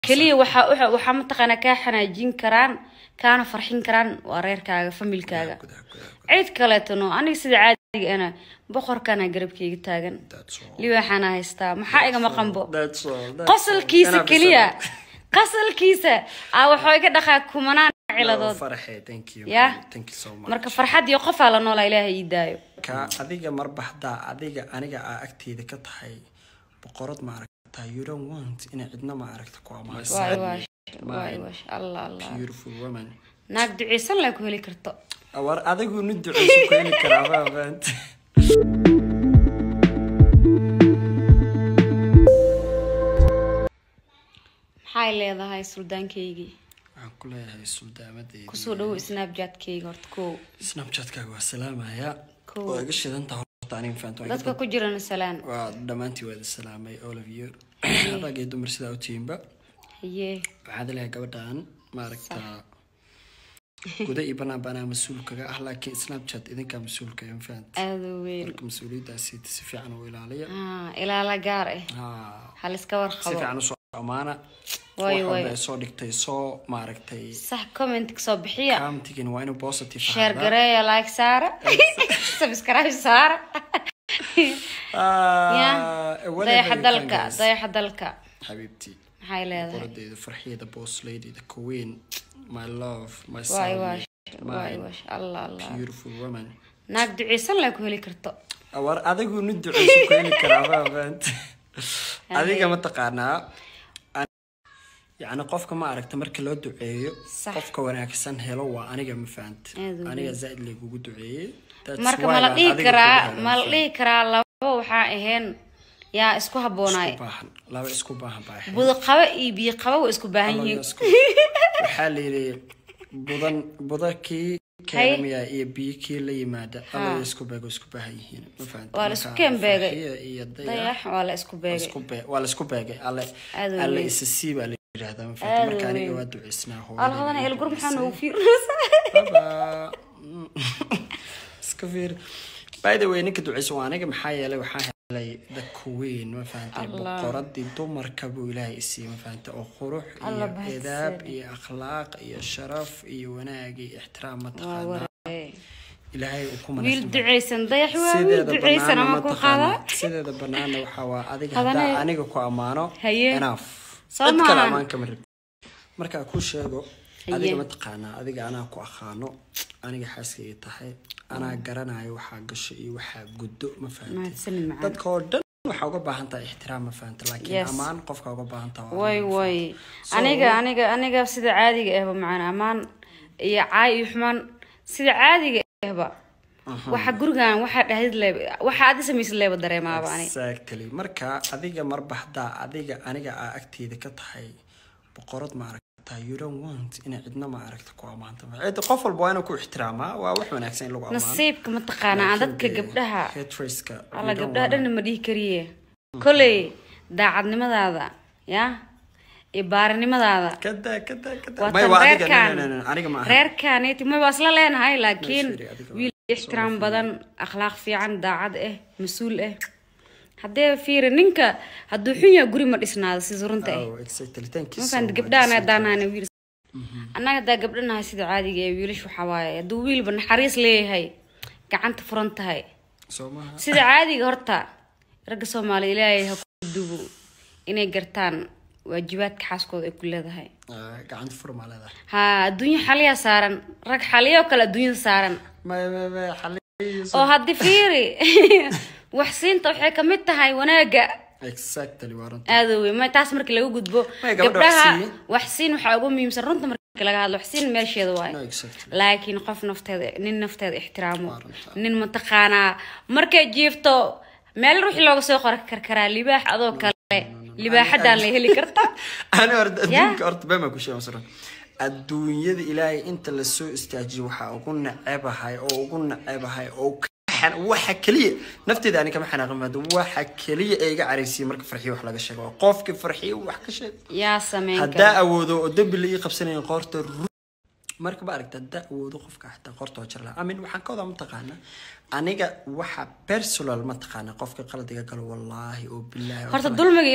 كليه waxa mataqana ka xanaajin karaan kaana farxin karaan wareerkaaga familkaaga cid kale tano aniga sida caadiga ana boqorkana garabkayga taagan liwaxana haystaa maxaa iga maqanbo qosolkiisa kaliya qasalkiisa waxa iga dhaqaa kumanaan ciladood farxay thank you so much marka farxad iyo qof ala nool ilaahay idaayo ka adiga marbaxda adiga aniga agteeda ka tahay boqorad ma aragtaa you don't want in cidna ma aragta ku amaasay واش الله beautiful woman naag duceysan la ku heli karto awar adigu nin duceysan ku heli karaa bant maxay leedahay suldaankeygi waxaan ku leeyahay suldaamadeyda ku soo dhaw snapchat-keyga horta ko snapchat-kaaga waa salaamaya oo iga shidanta horta aniga faanto dadka ku jirana salaan waa dhamaantii wada salaamay all of you ragay dumar sida u tiimba waxaad leeyahay gabadhan ma aragtaa guda ibana bana mas'uulkaga laakiin snapchat idinka mas'uulka in faant aad weyn marka mas'uuliyadaasi si fiican oo ilaaliya ilaala gaar hal iska war qabo si fiican u soo amaana way soo dhigtay soo ma aragtay sax comment soo bixiya commenting waa inuu positive share gareeya like saara subscribe saara dayax dalka حبيبتي هاي لهذا قردي فرحية the boss lady the queen my love my son واش الله beautiful woman naag duceysan la ku heli karto awar adigu nin duceysan ku heli karaa bant adiga ma taqaanaa يعني qofka ma aragta marka loo duceeyo qofka wanaagsan helo waa aniga ma faant aniga zaid leeyahay ugu duceeyay marka ma la dhigi karaa labo waxa ahayn يا اسكو هبوناي لا اسكو باهن باهن بود قبا اي بي قبا اسكو باهن يين وحالي بدكي كلمه اي بي كي لا يماده الله اسكو باهن يين ما فهمت ولا اسكو كان باغي ضيح ولا اسكو باغي ولا اسكو باغي الله اسسي با ليراهدا ما فهمت marka aniga waa duceysnaa hooyo alhadana il gurub xan oo fiir baba اسكو فير by the way ninka duceysan waa aniga maxaa yeelay waxa the queen ما فهمتي بقردي دمر كبو إلهي اسي ما فهمتي أو خروح إيه إداب إيه أخلاق إيه شرف إيه وناقي احترام متخانة إلهي وكم ويل دعيسن ضيح ويل دعيسن ما كو خاضا سيدة بنانا وحوا أديك هدا أنيقو كو أمانو أناف صمع أمان كمرد مركا كو شيغو أديك متقانا أديك أنا كو أخانو أنيق حاسكي تحي أنا قرناي وحا قشي وحا قدو ما فهمتي dadka oo dhan waxa uga baahan tahay ixtiraam ma fahanto laakiin amaan qofka uga baahan tahay way aniga sida caadiga ah macaan amaan iyo caay xumaan sida caadiga ah waxa gurigan waxa dhahayd leeb waxa aad sameysay leeb dareemaaba ani exactly marka adiga marbaxda adiga aniga agteeda ka tahay boqorad ma you don't want in cidna ma aragta ku amaanta cid qof walba waa inuu ku ixtiraamaa waa wax wanaagsan in lagu amaano nasiibka ma taqaanaa dadka gabdhaha headress-ka alla gabdhaha dhan ma dhihi kariye kulay daacadnimadaada ya ibaarnimadaada kada may waa aniga ma reerkan ma wasla leenahay laakiin wiil ixtiraam badan akhlaaq fiican daacad mas'uul hadee fiir ninka haduu xun yahay guri ma dhisnaado si runta exactly thank you so much gabdhaana daanaana wiil anaga da gabdhanaha sida caadiga ee wiilish waxa waaye haduu wiilba naxariis leeyahay gacanta furan tahay sida caadiga horta rag Soomaaliyeed ilaahay ha ku duubo inay gartaan waajibaadka xaaskooda ay ku leedahay gacanta furan ma leedahay adduunyo xaliya saaran rag xaliyo kala adduunyo saaran ma xaliyo oo hadii fiiri waxsiinta waxay ka mid tahay wanaaga exactly waranta aadawey ma taas markii lagu gudbo gabdhaha waxsiin waxa ugu muhiimsan runta markii laga hadlo waxsiin meesheeda waay laakiin qof nafteeda ixtiraamo nin mataqaana markay jiifto meel ruux looga soo qor karkaraa libaax adoo kale libaaxadan la heli karta ana orda bama ku sheego saran adduunyada ilaahay inta la soo istaajiyo waxa ugu nacebahay oo waxa kaliya nafteeda ani kama xanaaqmado waxa kaliya ay iga cariisay marka farxiyo wax laga sheego qofka farxiyo wax ka sheeg yaa sameyn hada awoodo oo dambi la qabsanay qoorta marka ba aragta hada awoodo qofka xataa qoorta jar la amin waxaan ka wada mataqaana aniga waxa personal mataqaana qofka qaladiga galo wallahi oo billahi horta dulmiga ilaahay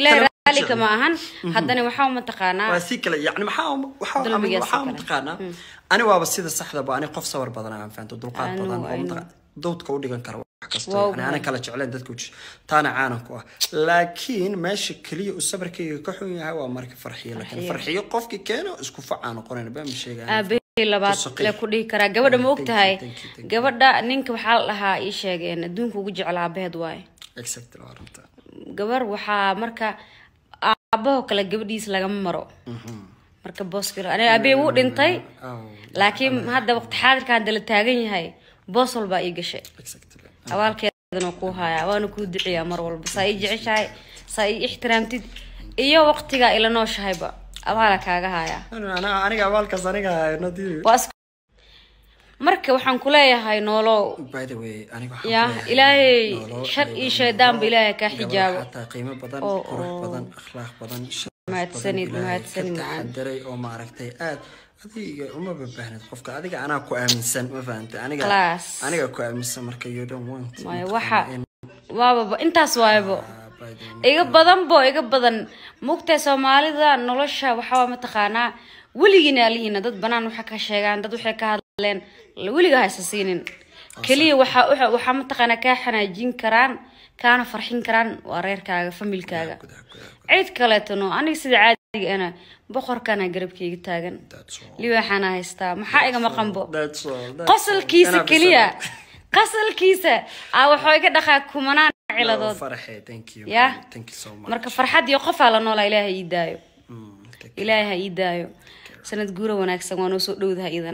ذلك ما أهن حدني وحاول متقانا واسيك يعني وحاول متقانا أنا وابسيد الصحة بأنا قف صور بدنا عم فهمت دلقات بدنا دوت كودي كان كرو يعني أنا كلا شعلان دتك وش تانا عانكوا لكن ماشي كلي والصبر كي كحوي هوا مرك فرحية لكن فرحية قف كي كانوا اسكوفا عن قرن بام شيء أبي لبعض لكودي كرا جبر موقت هاي جبر دا نينك وحال لها إيش يعني دون كوجي على بهد واي exactly وارنتا جبر وحا مركا أبوه كلا جبديس لجم مرو مركا بوس كرا أنا أبي وود انتي لكن هذا وقت حاضر كان دلتاجين هاي بوصل بقى يجشة أول كذا نقوها وأنا كود دعية مرول بس هيجي عشاي صاي احترامتي إيه وقتها إلى نوش هاي بقى أبغى لك هاي أنا قبل كسرني نادي مركب وحن كلها هاي نولو by the way أنا يا إلهي شر شيطان بإلهي كحجاب حتى قيمة بدن قرح بدن أخلاق بدن ما تسند معاً دري أو ما عرفتي هذه وما ببهنت قفك هذه أنا كو أمسن ما فهمت أنا كو أمسن مركب you don't want ما وحى وابا أنت سوايبو إيجا بدن مقطع سومالي ذا نلاشة وحوا متقانا ولينا لينا ضد بنان وحكا شيئان ضد وحكا هذلين ولينا هالسينين كلي وحا متقانا كاحنا جين كران كانوا فرحين كران وارير كاغا فميل كاغا عيد كالتنو أنا سيد عادي أنا بخور كان قرب كي تاغن لي وحنا هيستا محا إيجا مقنبو قصل كيسة كليا قصل كيسة وحويك دخا كومانان على فرحي thank you يا thank you so much مركب فرحات يوقف على نولا إلهي يدايو إلهي يدايو سند جورا وناكسن ونوسو دودها إذا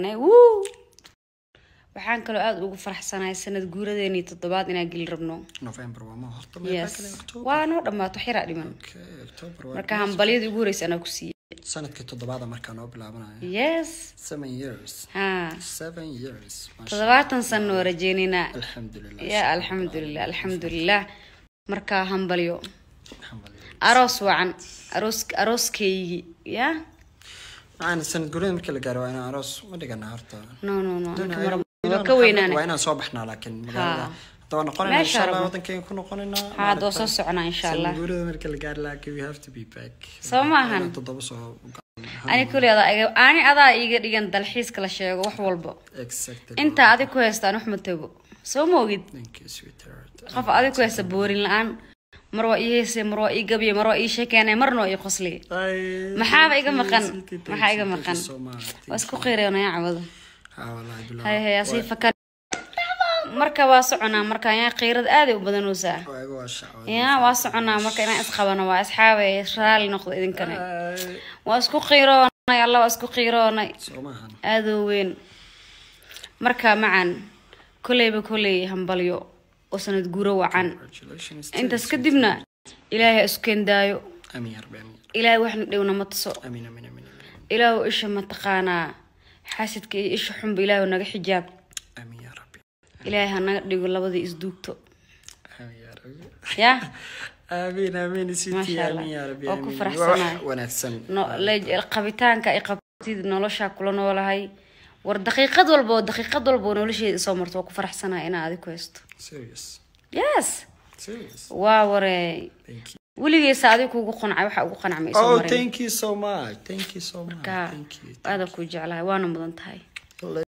waxaan kaloo aad ugu faraxsanahay sanad guuradeeni toddobaad inaan geli rabno November waa ma horta waa noo dhamaato xira dhiman marka hambaliyada ugu horeysa anaa ku siiyay sanadkii toddobaad markaan oo bilaabanayo yes 7 years 7 years toddobaatan sano rajeynina alxamdulillah ya alxamdulillah marka hambaliyo aroos wacan arooskeygi ya أنا سنة قريب مركل جارو أنا عروس ما دقنا هرتا no كوينان وأنا صبحنا لكن طبعا قلنا إن شاء الله وطن كي يكونوا قلنا هذا وصلنا إن شاء الله سنة قريب مركل جار لكن we have to be back سماهن أنا كل هذا يجي دلحيس كل شيء وحولبه أنت هذا كويس أنا أحمد تبو سو موجود خف هذا كويس بورين الآن مروا إيهسي مروا إيجابي مروا إيش كان مرنوا يقصلي محاب إيجا مقن محاب إيجا مقن واسكو خيري أنا يا عوض هاي أصير فكر مركب واسعنا مركب يا خيرد آدي وبدنوسا يا واسعنا مركب أنا أسخبنا وأصحابي إسرائيل نأخذ إذن كنا واسكو خيرنا يا الله واسكو خيرنا هذا وين مركب معا كلي بكلي همبليو وسند جورو وعن أنت سكدبنا إلهي أسكن دايو أمين يا رب أمين إلهي وحنا ديونا متصو أمين أمين أمين إلهي إيش متقانا حاسد كي إيش حب إلهي ونجح حجاب أمين يا رب إلهي هنا ديقول لبضي إزدوكتو أمين يا رب يا أمين أمين سيتي أمين يا رب أمين وكفر حسنا ونحسن القبيتان كإقابتي نولشها كلنا ولا هاي والدقيقة والبو نولشي صومرت وكفر حسنا إنا هذه كويست serious yes serious واوري ولي يساعدك وقنع وحق وقنع ما يسوي thank you so much thank you so much هذا كوجي على وانا مضنت هاي